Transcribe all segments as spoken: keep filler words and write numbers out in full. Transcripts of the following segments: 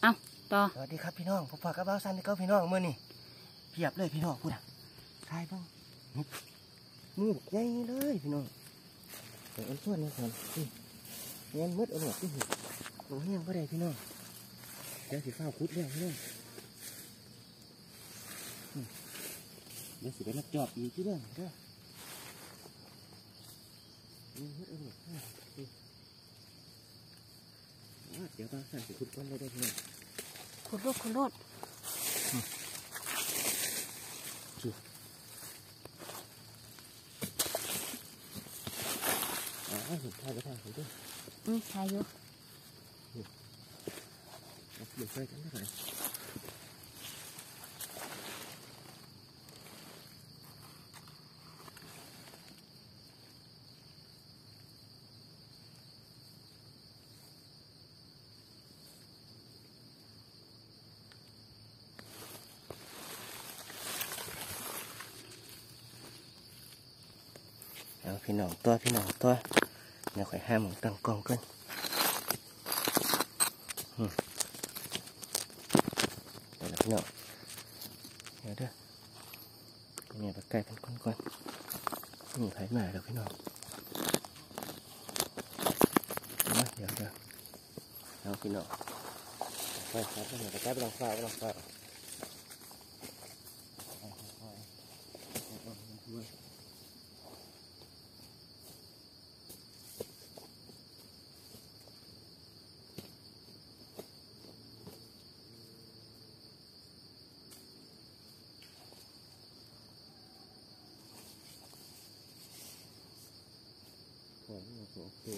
เอาต่อสวัสดีครับพี่น้องผมฝากกับบ้าซันที่เขาพี่น้องเมื่อนี่เพียบเลยพี่น้องพูดอ่ะทายบ้างมือใหญ่เลยพี่น้องเดี๋ยวอันส่วนนี้ก่อนนี่เงี้ยมืดเอาหมดที่หิบางเฮี้ยงก็ได้พี่น้องเดี๋ยวสีฟ้าคุดเรื่องพี่น้องเดี๋ยวสิไปนักจอบอีกที่เรื่องก็มืดเอาหมดเดี๋ยวบ้าซันสิคุดก้อนได้ได้พี่น้องขุดรถขุดรถอ๋อเห็นทายไปทางไหนด้วยอืมทายอยู่เดี๋ยวใส่กันได้ไหมเอาพี่น้องตัวพี่น้องตัวเดี๋ยวข่อยห้ามหมูตั้งกล้องกันเดี๋ยวพี่น้องเดี๋ยวเด้อเนี่ยปากไก่เป็นก้อนๆนี่ไผ่มาแล้วพี่น้องเดี๋ยวเดี๋ยวเอาพี่น้องไปครับเนี่ยปากไก่ไปลองฟ้าไปลองฟ้าโอเค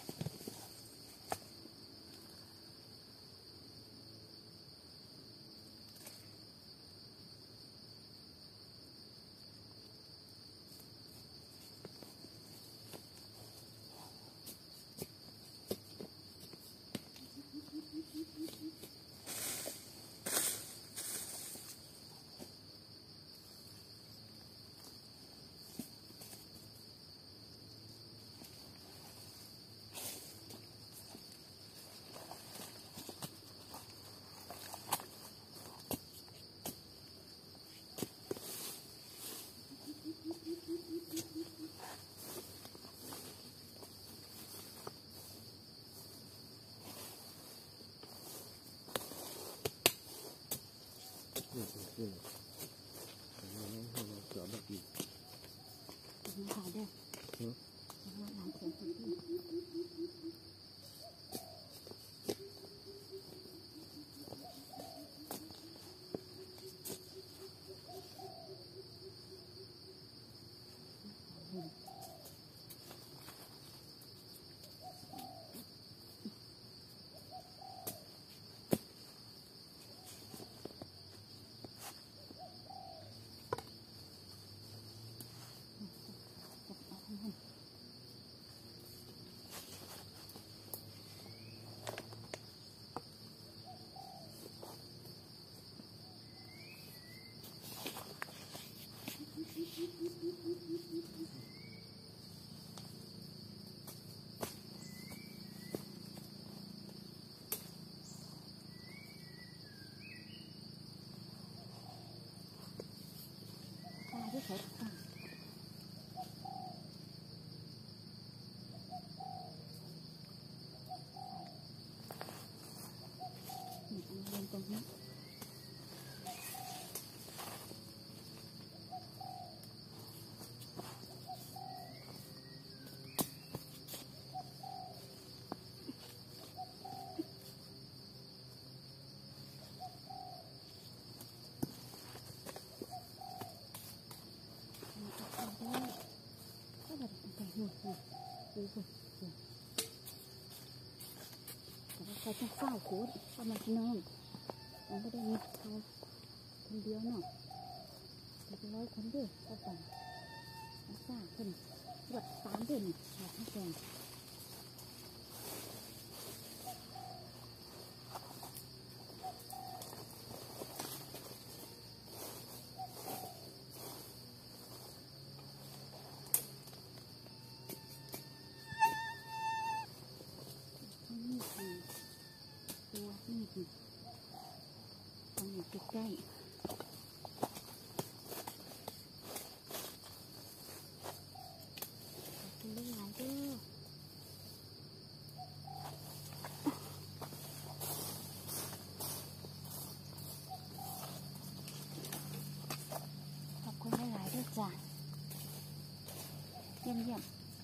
นี่คือขึ้นเราไม่ให้เราเสือแบบอีกขายได้หลังเขียนคนที่ที่เขาทำเรียนตรงนี้เขาจะเฝ้าโคตรประมาณน้องมันไม่ได้มีเขาคนเดียวเนาะแต่จะร้อยคนเดียวก็ต่างนักซ่าคนแบบสามเดือนหาทั้งแกงตัวนี่คือต้องอยู่ใกล้ๆขอบคุณหลายๆเด้อขอบคุณหลายๆเด้อจ้ะเยี่ยมเยี่ยม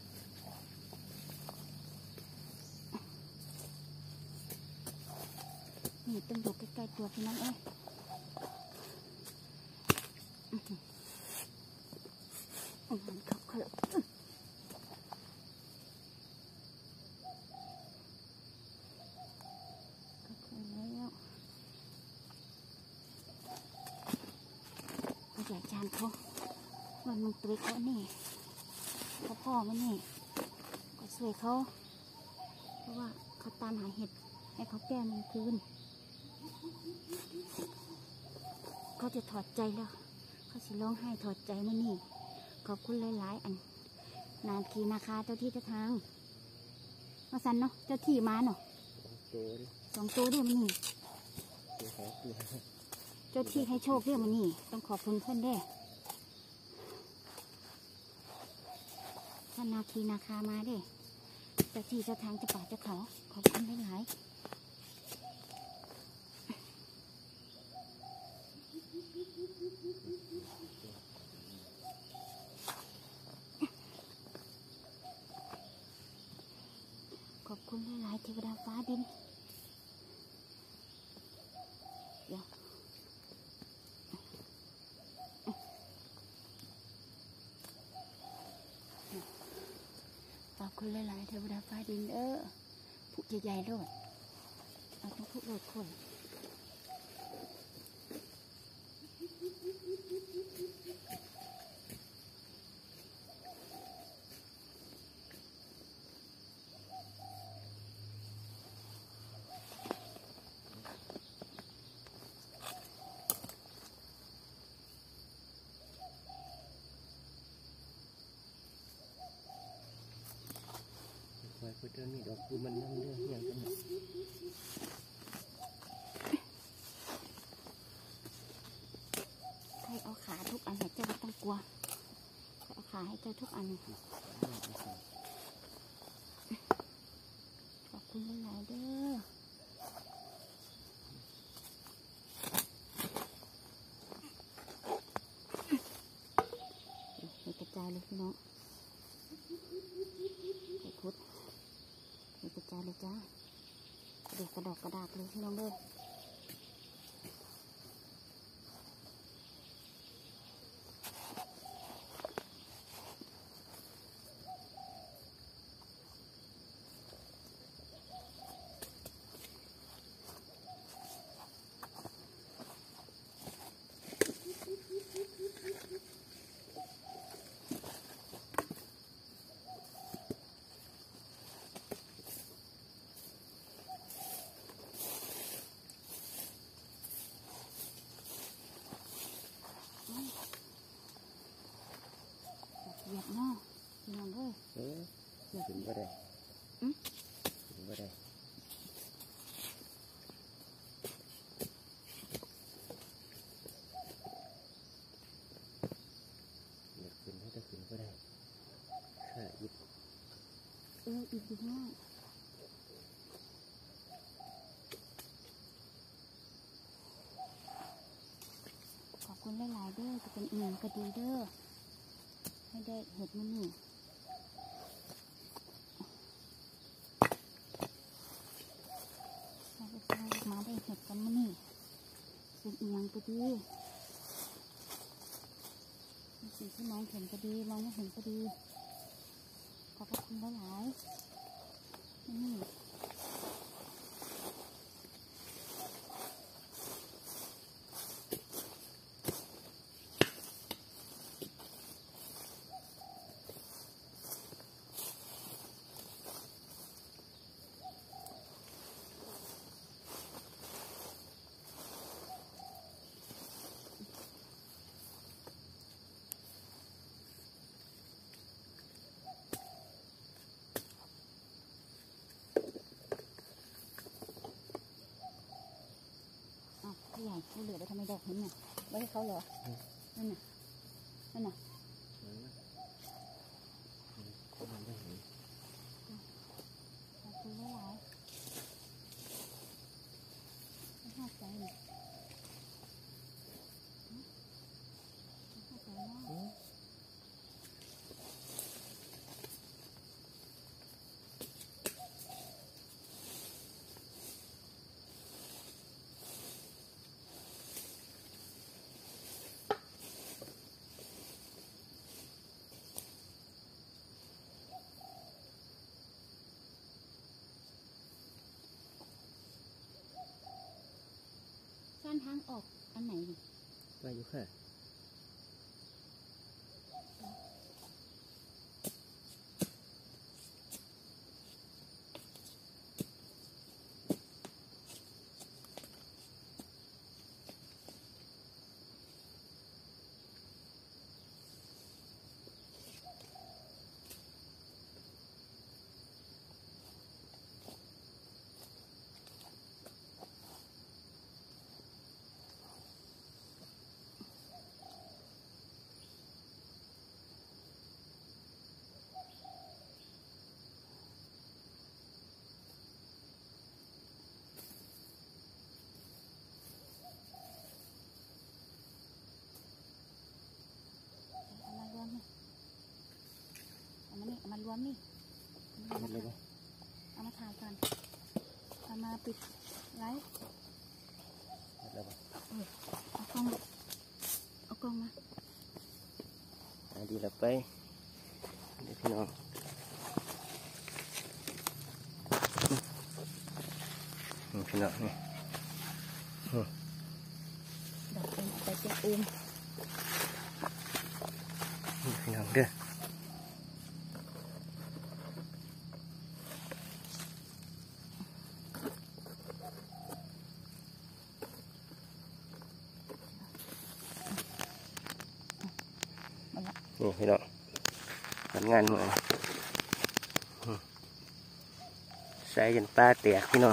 นี่ต้องอยู่ใกล้ๆตัวพี่น้องเอ้ยอือหืออือหือครับครับก็คือแล้วผู้ใหญ่จานเขาวันมึงตัวเขานี่เขาพ่อมันนี่ก็ช่วยเขาเพราะว่าเขาตามหาเห็ดให้เขาแก้มันคืนเขาจะถอดใจแล้วเขาสิร้องไห้ถอดใจมันนี่ขอบคุณหลายๆอันนานทีนะคะเจ้าที่เจ้าทางมาสันเนาะเจ้าที่มาเนาะตัวดิสองตัวเดียวมันนี่ตัวสองตัวเจ้าที่ให้โชคเดียวมันนี่ต้องขอบคุณเพื่อนเด้ท่านนาคีนาคามาเด้เจ้าที่เจ้าทางเจ้าป่าเจ้าเขาขอบคุณหลายๆขอบคุณหลายๆเทวดาฟ้าดินเดี๋ยวขอบคุณหลายๆเทวดาฟ้าดินเออผู้ใหญ่ๆโลดเอาต้องพูดโลดคนคอยเพื่อเดินนี่ดอกคือมันนั่งเรื่องอย่างกันใครเอาขาทุกอันให้เจ้าไม่ต้องกลัวใครเอาขาให้เจ้าทุกอันขอบคุณหลายๆเด้อให้กระจายเลยพี่น้องไอ้พุทธให้กระจายเลยจ้าเด็กกระดอกกระดากเลยพี่น้องเด้อเหยียบเนาะพี่น้องเด้อเออถึงก็ได้อืมถึงก็ได้อยากขึ้นให้จะขึ้นก็ได้ข้าอิดเอออีกดีมากขอบคุณหลายๆเด้อจะเป็นอีหยังก็ดีเด้อให้ได้เห็ดมันนี่ให้ไปฟังมาได้เห็ดกันมันนี่เป็นอีหยังก็ดีสิ่งที่มองเห็นก็ดีมองไม่เห็นก็ดีขอบคุณหลายๆนี่เขาเหลือไปทำไมดอกนั้นน่ะไว้ให้เขาเหรอนั่นน่ะนั่นน่ะขอบคุณหลายๆไม่ห้าใจเลยไม่ห้าใจมากด้านทางออกอันไหนนี่ไปอยู่ค่ะเอามารวมนี่เอามารวมนี่เอามาถ่ายเอามาถ่ายกันเอามาปิดไลฟ์เอากล้องเอากล้องมาดีละไปเดี๋ยวพี่น้องพี่น้องนี่ดอกเอ็มเอาไปเป็นอุ้มพี่น้องเด้อนี่พี่น้องทำงานเหมือนใส่ยันปลาแตกพี่น้อง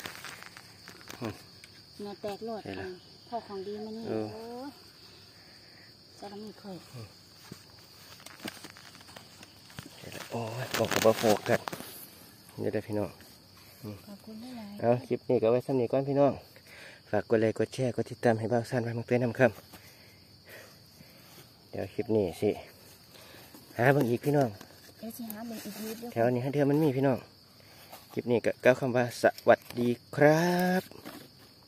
เนื้อแตกหลอดพ่อของดีมานี่โอ้จะทำไม่เคยโอ้ยบอกกับว่าโฟกัสเดี๋ยวได้พี่น้องขอบคุณหลายเอาคลิปนี้ก็ไว้ซ้ำนี้ก่อนพี่น้องฝากกดไลค์กดแชร์กดติดตามให้บ้างสั้นไว้มึงเตือนนำคำเดี๋ยวคลิปนี้สิหาเบิ่งอีกพี่น้องเดี๋ยวสิหาเบิ่งอีกนิดเดียวแถวนี้ให้เธอมันมีพี่น้องคลิปนี้ก็กล่าวคำว่าสวัสดีครับ